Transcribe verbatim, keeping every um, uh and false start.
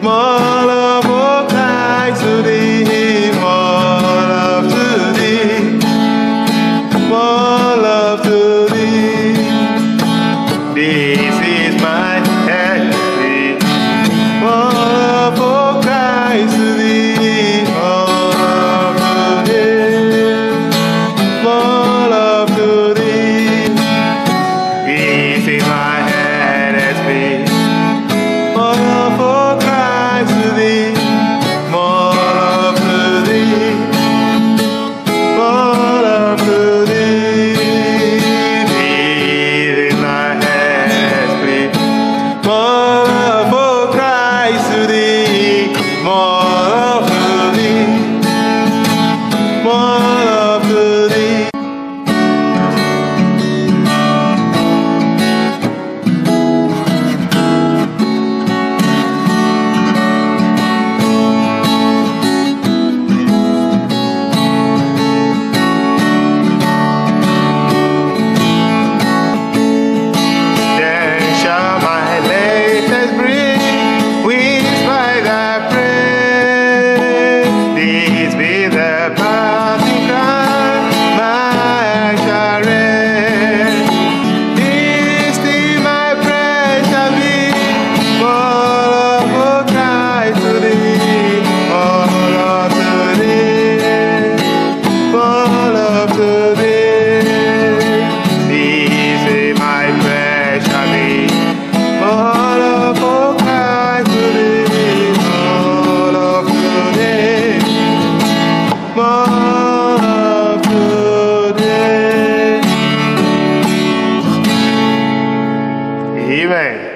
more love for Christ to thee, more love to thee, more love to thee. This is my testimony, more love for Christ to thee, more love to thee, more love to thee. This is my testimony, more love for Christ to thee, more love to thee, more love to thee. This is my testimony, more love for Christ to thee, more love to thee, more love to thee. Then shall my latest bring wings by the praise. This be the passing cry, my shall rest. This thing my prayer shall be, more love for Christ to thee, more love to thee, more love to thee. This is my prayer shall be, more love for Christ to thee, more love to thee, more love to thee. Amen.